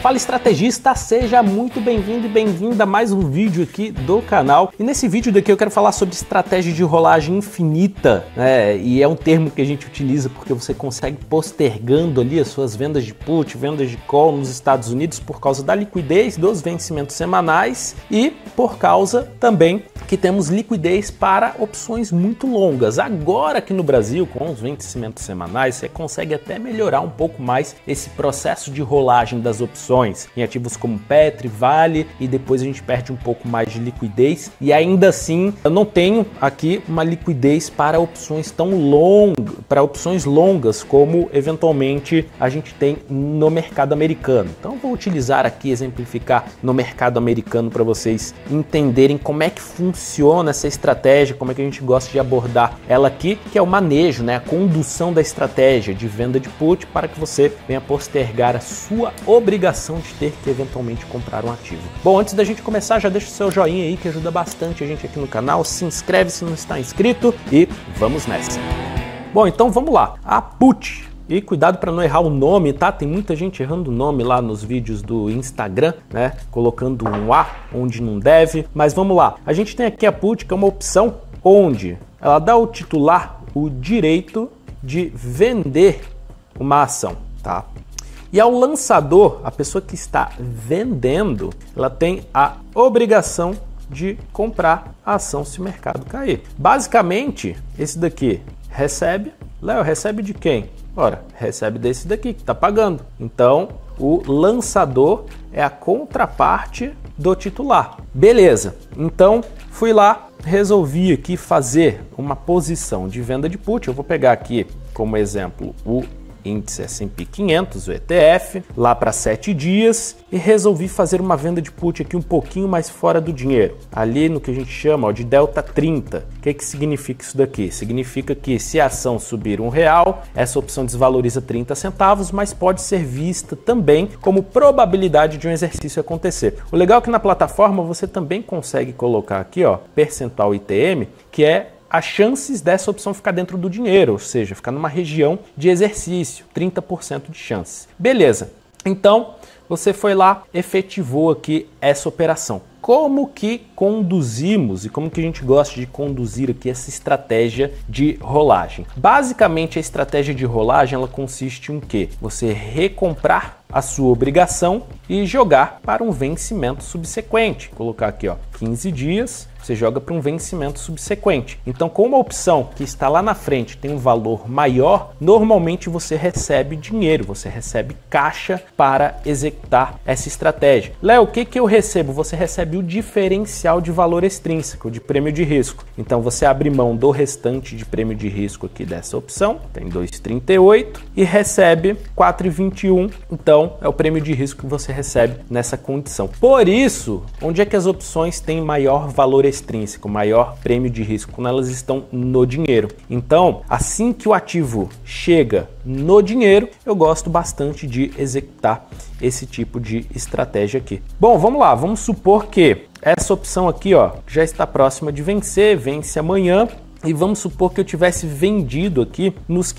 Fala estrategista, seja muito bem-vindo e bem-vinda a mais um vídeo aqui do canal. E nesse vídeo daqui eu quero falar sobre estratégia de rolagem infinita, né? E é um termo que a gente utiliza porque você consegue postergando ali as suas vendas de put, vendas de call nos Estados Unidos por causa da liquidez dos vencimentos semanais e por causa também que temos liquidez para opções muito longas. Agora aqui no Brasil, com os vencimentos semanais, você consegue até melhorar um pouco mais esse processo de rolagem das opções em ativos como Petri, Vale, e depois a gente perde um pouco mais de liquidez. E ainda assim, eu não tenho aqui uma liquidez para opções tão longas, para opções longas como eventualmente a gente tem no mercado americano. Então vou utilizar aqui, exemplificar no mercado americano para vocês entenderem como é que funciona essa estratégia, como é que a gente gosta de abordar ela aqui, que é o manejo, né, a condução da estratégia de venda de put para que você venha postergar a sua obrigação de ter que eventualmente comprar um ativo. Bom, antes da gente começar, já deixa o seu joinha aí que ajuda bastante a gente aqui no canal, se inscreve se não está inscrito e vamos nessa. Bom, então vamos lá, a put. E cuidado para não errar o nome, tá? Tem muita gente errando o nome lá nos vídeos do Instagram, né? Colocando um A onde não deve. Mas vamos lá. A gente tem aqui a put, que é uma opção onde ela dá ao titular o direito de vender uma ação, tá? E ao lançador, a pessoa que está vendendo, ela tem a obrigação de comprar a ação se o mercado cair. Basicamente, esse daqui recebe. Léo, recebe de quem? Ora, recebe desse daqui que está pagando. Então, o lançador é a contraparte do titular. Beleza, então fui lá, resolvi aqui fazer uma posição de venda de put. Eu vou pegar aqui como exemplo o índice S&P 500, o ETF, lá para 7 dias e resolvi fazer uma venda de put aqui um pouquinho mais fora do dinheiro, ali no que a gente chama de delta 30. O que significa isso daqui? Significa que se a ação subir R$1, essa opção desvaloriza 30 centavos, mas pode ser vista também como probabilidade de um exercício acontecer. O legal é que na plataforma você também consegue colocar aqui, ó, percentual ITM, que é as chances dessa opção ficar dentro do dinheiro, ou seja, ficar numa região de exercício, 30% de chance. Beleza, então você foi lá, efetivou aqui essa operação. Como que conduzimos e como que a gente gosta de conduzir aqui essa estratégia de rolagem? Basicamente a estratégia de rolagem ela consiste em quê? Você recomprar a sua obrigação e jogar para um vencimento subsequente. Vou colocar aqui, ó, 15 dias, você joga para um vencimento subsequente. Então, como a opção que está lá na frente tem um valor maior, normalmente você recebe dinheiro, você recebe caixa para executar essa estratégia. Léo, o que eu recebo? Você recebe o diferencial de valor extrínseco, de prêmio de risco. Então, você abre mão do restante de prêmio de risco aqui dessa opção, tem 2,38 e recebe 4,21. Então, é o prêmio de risco que você recebe nessa condição. Por isso, onde é que as opções têm maior valor extrínseco, maior prêmio de risco? Quando elas estão no dinheiro. Então, assim que o ativo chega no dinheiro, eu gosto bastante de executar esse tipo de estratégia aqui. Bom, vamos lá, vamos supor que essa opção aqui, ó, já está próxima de vencer, vence amanhã, e vamos supor que eu tivesse vendido aqui nos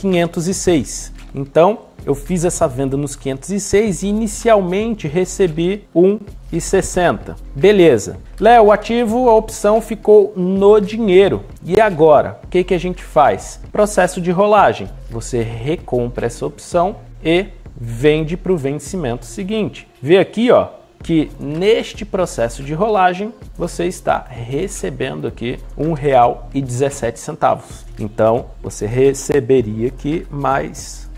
506. Então, eu fiz essa venda nos 506 e inicialmente recebi 1,60. Beleza. Léo, o ativo, a opção ficou no dinheiro. E agora, o que a gente faz? Processo de rolagem. Você recompra essa opção e vende para o vencimento seguinte. Vê aqui, ó, que neste processo de rolagem você está recebendo aqui R$1,17. Então, você receberia aqui mais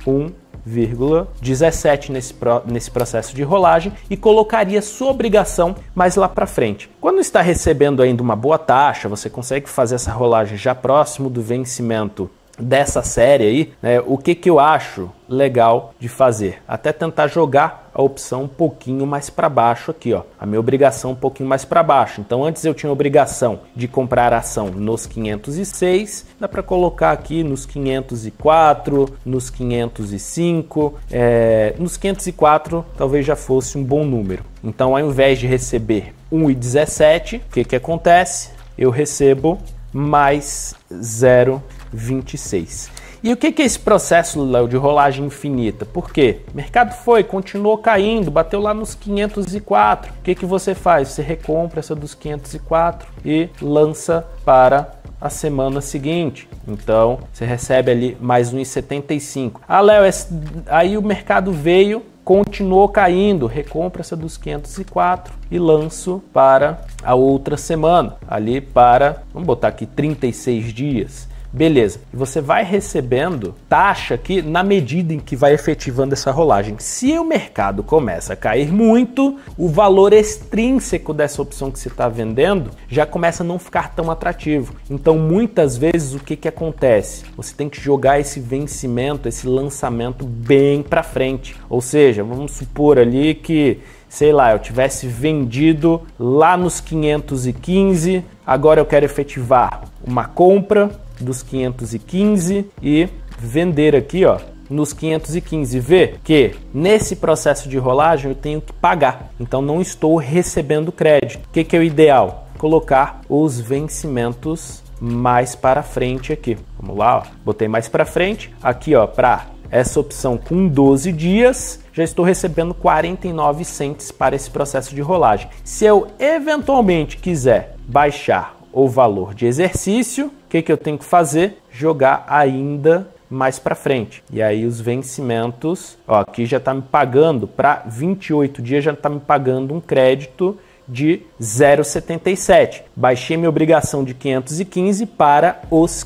1,17 nesse processo de rolagem e colocaria sua obrigação mais lá para frente. Quando está recebendo ainda uma boa taxa, você consegue fazer essa rolagem já próximo do vencimento dessa série aí, né? O que eu acho legal de fazer? Até tentar jogar a opção um pouquinho mais para baixo aqui, ó. A minha obrigação um pouquinho mais para baixo. Então antes eu tinha a obrigação de comprar a ação nos 506, dá para colocar aqui nos 504, nos 505, nos 504 talvez já fosse um bom número. Então ao invés de receber 1,17, o que acontece? Eu recebo mais 0,26. E o que é esse processo, Léo, de rolagem infinita? Por quê? O mercado continuou caindo, bateu lá nos 504. O que você faz? Você recompra essa dos 504 e lança para a semana seguinte. Então, você recebe ali mais 1,75. Ah, Léo, aí o mercado continuou caindo, recompra essa dos 504 e lanço para a outra semana, ali para, vamos botar aqui, 36 dias. Beleza, e você vai recebendo taxa aqui na medida em que vai efetivando essa rolagem. Se o mercado começa a cair muito, o valor extrínseco dessa opção que você está vendendo já começa a não ficar tão atrativo. Então, muitas vezes, o que acontece? Você tem que jogar esse vencimento, esse lançamento bem para frente. Ou seja, vamos supor ali que, sei lá, eu tivesse vendido lá nos 515, agora eu quero efetivar uma compra dos 515 e vender aqui, ó, nos 515. Vê que nesse processo de rolagem eu tenho que pagar, então não estou recebendo crédito. O que é o ideal? Colocar os vencimentos mais para frente aqui. Vamos lá, ó. Botei mais para frente aqui, ó, para essa opção com 12 dias, já estou recebendo 49 cents para esse processo de rolagem. Se eu eventualmente quiser baixar o valor de exercício, o que eu tenho que fazer? Jogar ainda mais para frente. E aí os vencimentos, ó, aqui já está me pagando para 28 dias, já está me pagando um crédito de 0,77. Baixei minha obrigação de 515 para os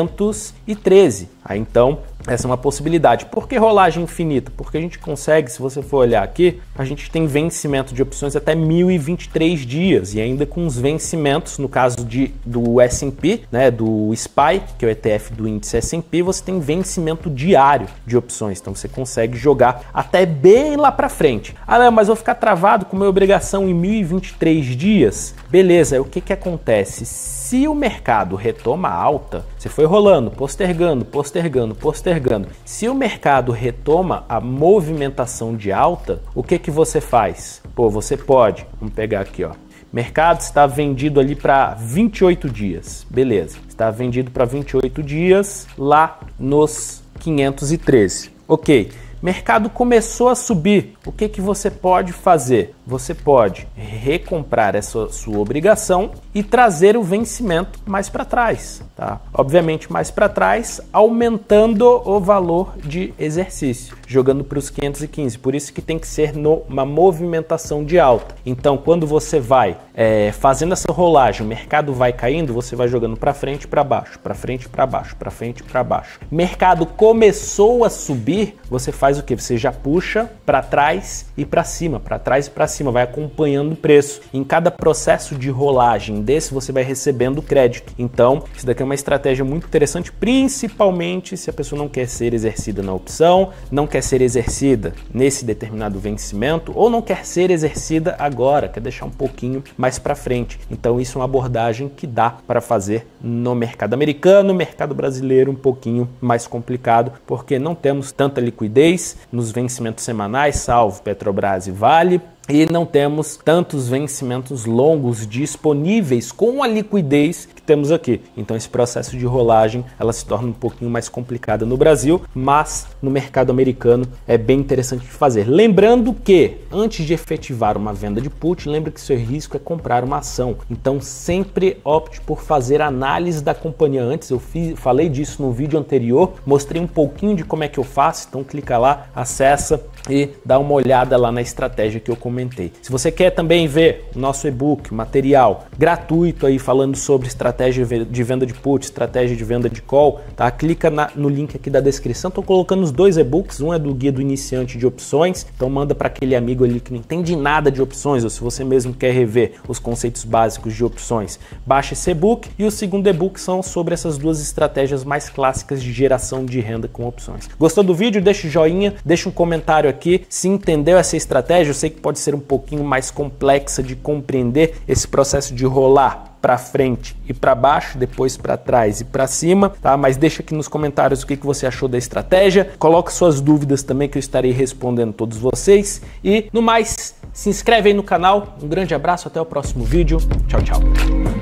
513. Aí então, essa é uma possibilidade. Por que rolagem infinita? Porque a gente consegue, se você for olhar aqui, a gente tem vencimento de opções até 1023 dias e ainda com os vencimentos, no caso do S&P, né, do SPY, que é o ETF do índice S&P, você tem vencimento diário de opções. Então você consegue jogar até bem lá para frente. Ah, Léo, mas eu vou ficar travado com minha obrigação em 1023 dias? Beleza, o que acontece? Se o mercado retoma alta, você foi rolando, postergando. Se o mercado retoma a movimentação de alta, o que você faz? Pô, você pode, vamos pegar aqui, ó. Mercado está vendido ali para 28 dias, beleza. Está vendido para 28 dias lá nos 513. Ok. Mercado começou a subir, o que você pode fazer? Você pode recomprar essa sua obrigação e trazer o vencimento mais para trás, tá? Obviamente mais para trás, aumentando o valor de exercício, jogando para os 515. Por isso que tem que ser numa movimentação de alta. Então, quando você vai fazendo essa rolagem, o mercado vai caindo, você vai jogando para frente e para baixo, para frente e para baixo, para frente e para baixo. Mercado começou a subir, você faz o que? Você já puxa para trás e para cima, para trás e para cima, vai acompanhando o preço. Em cada processo de rolagem desse, você vai recebendo crédito. Então, isso daqui é uma estratégia muito interessante, principalmente se a pessoa não quer ser exercida na opção, não quer ser exercida nesse determinado vencimento ou não quer ser exercida agora, quer deixar um pouquinho mais para frente. Então, isso é uma abordagem que dá para fazer no mercado americano, mercado brasileiro um pouquinho mais complicado, porque não temos tanta liquidez nos vencimentos semanais, salvo Petrobras e Vale, e não temos tantos vencimentos longos disponíveis com a liquidez que temos aqui. Então esse processo de rolagem ela se torna um pouquinho mais complicada no Brasil, mas no mercado americano é bem interessante de fazer. Lembrando que antes de efetivar uma venda de put, lembre que seu risco é comprar uma ação. Então sempre opte por fazer análise da companhia antes. Eu falei disso no vídeo anterior, mostrei um pouquinho de como é que eu faço, então clica lá, acessa e dá uma olhada lá na estratégia que eu comentei. Se você quer também ver o nosso e-book, material gratuito aí falando sobre estratégia de venda de put, estratégia de venda de call, tá? Clica no link aqui da descrição. Estou colocando os dois e-books, um é do Guia do Iniciante de Opções, então manda para aquele amigo ali que não entende nada de opções, ou se você mesmo quer rever os conceitos básicos de opções, baixa esse e-book. E o segundo e-book são sobre essas duas estratégias mais clássicas de geração de renda com opções. Gostou do vídeo? Deixa o joinha, deixa um comentário aqui. Se entendeu essa estratégia, eu sei que pode ser um pouquinho mais complexa de compreender esse processo de rolar para frente e para baixo, depois para trás e para cima, tá? Mas deixa aqui nos comentários o que você achou da estratégia. Coloca suas dúvidas também que eu estarei respondendo todos vocês. E no mais, se inscreve aí no canal. Um grande abraço, até o próximo vídeo. Tchau, tchau.